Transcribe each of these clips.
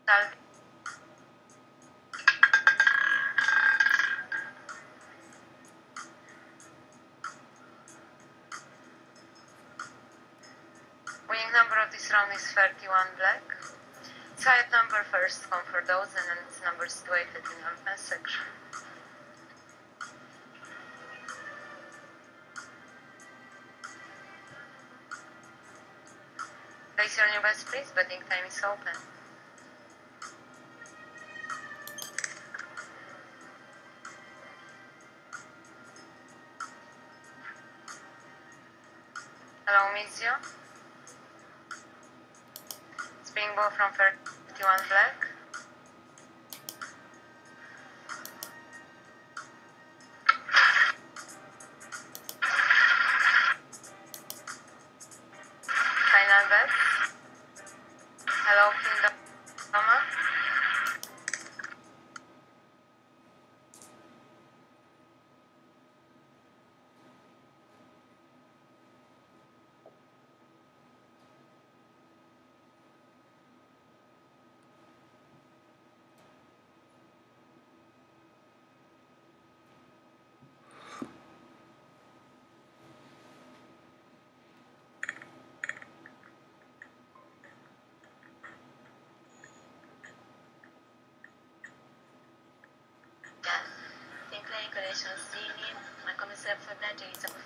Winning number of this round is 31 black. Side number first come for those, and then it's number situated in your fence section. Place your new bets, please. Betting time is open. Hello, Mizio. Spinning ball from 31 black. Final bet. Hello, Kingdom. Tem playing conditions Zini, ma come se fornegge inizia a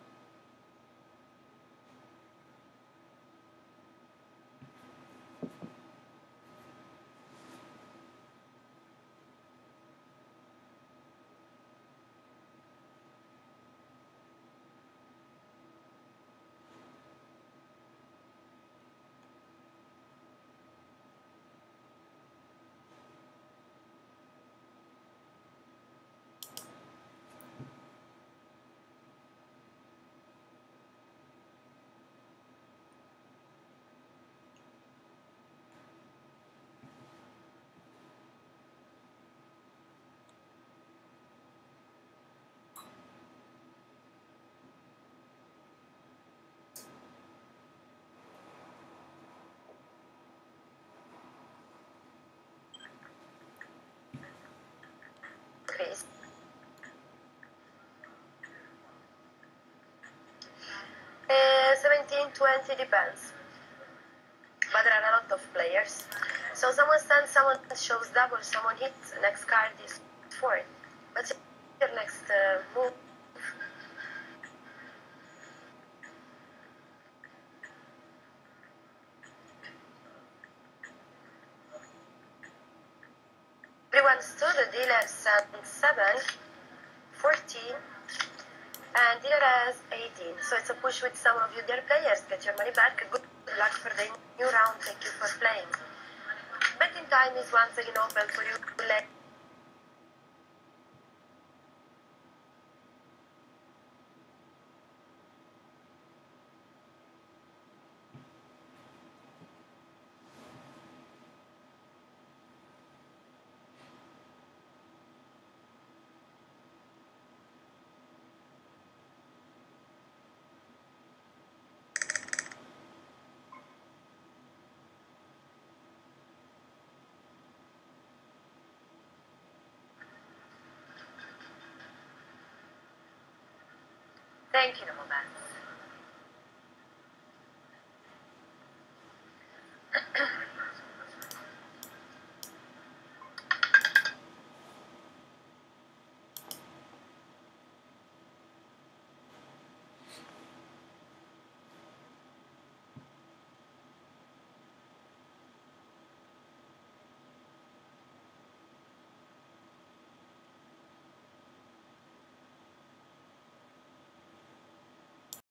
increase. 17-20 depends. But there are a lot of players. So someone stands, someone shows double, someone hits, next card is 4. What's your next move? Everyone stood, the dealer sent 7, 14, and dealer has 18. So it's a push with some of you dear players. Get your money back. Good luck for the new round. Thank you for playing. Betting time is once again open for you. Thank you, Nomoban.